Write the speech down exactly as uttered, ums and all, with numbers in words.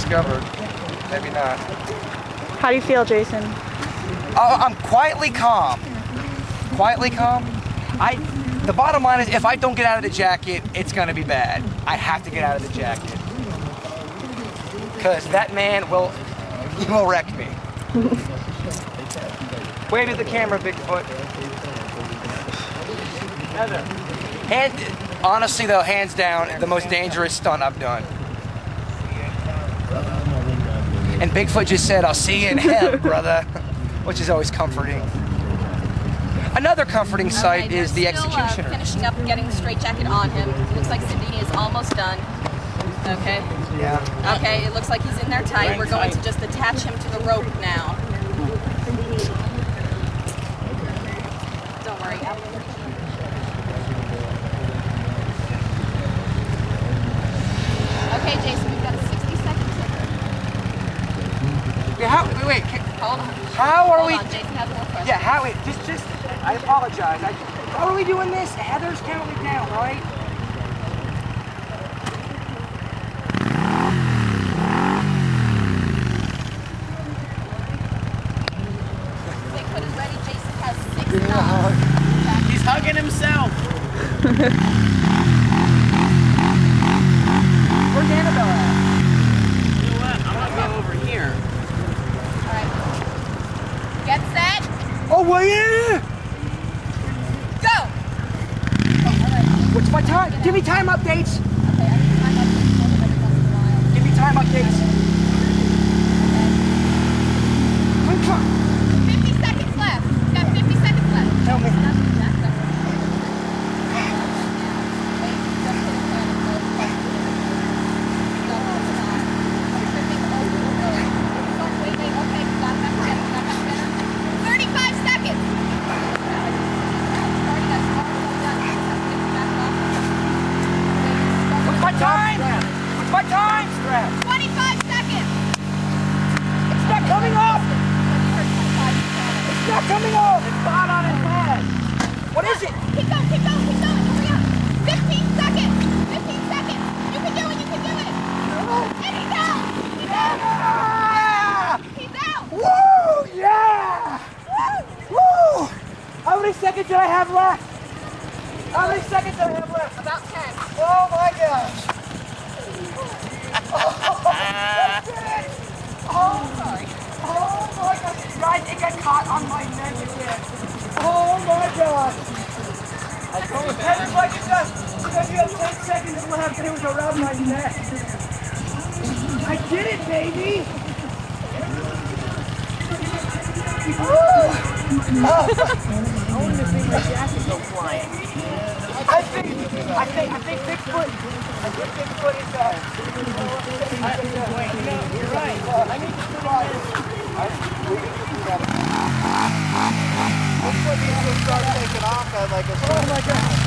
discovered. Maybe not. How do you feel, Jason? Uh, I'm quietly calm. Quietly calm. I. The bottom line is, if I don't get out of the jacket, it's gonna be bad. I have to get out of the jacket. Because that man will, he will wreck me. Wave at the camera, Bigfoot. Hand, honestly though, hands down, the most dangerous stunt I've done. And Bigfoot just said, "I'll see you in hell, brother," which is always comforting. Another comforting sight okay, is the still, executioner. Uh, finishing up getting the straitjacket on him. It looks like Cindy is almost done. Okay. Yeah. Okay, it looks like he's in there tight. We're going to just attach him to the rope now. Don't worry. Okay, Jason, we've got a sixty second ticker. Yeah, how, wait, wait. Can, Hold on. How are Hold we? on, Jason has more questions. Yeah, how? Wait, just, just. I apologize. I, how are we doing this? Heather's counting down, right? Bigfoot is ready. Jason has six knots. He's hugging himself. Where's Annabelle at? You know what? I'm gonna go over here. All right. Get set. Oh, well, yeah. Go. All right. What's my time? Give me time updates. Okay, I need time updates every once in a while. Give me time updates. Come on. fifty seconds left. We've got fifty seconds left. Tell me. thirty-five seconds. What's my time? What's my time? twenty-five seconds. It's not coming off. It's not coming off. It's hot on his head. What is it? Keep going, keep going, keep going. Hurry up. fifteen seconds. fifteen seconds. You can do it, you can do it. And he's out. He's out. Ah! He's out. Woo! Yeah! Woo! How many seconds do I have left? How many seconds do I have left? About ten. Oh my gosh! Oh, that's it! Oh, Sorry. oh my gosh! Guys, it got caught on my neck again. Oh my gosh! Heather's like, it does. Because you have ten seconds left and it was around my neck. I did it, baby! Oh. I wanted to see my jacket go flying. I think, I think, I think Bigfoot, I think Bigfoot is, uh, I, wait, no, you're right. I need to put it in. Bigfoot needs to start taking off at like a oh my God.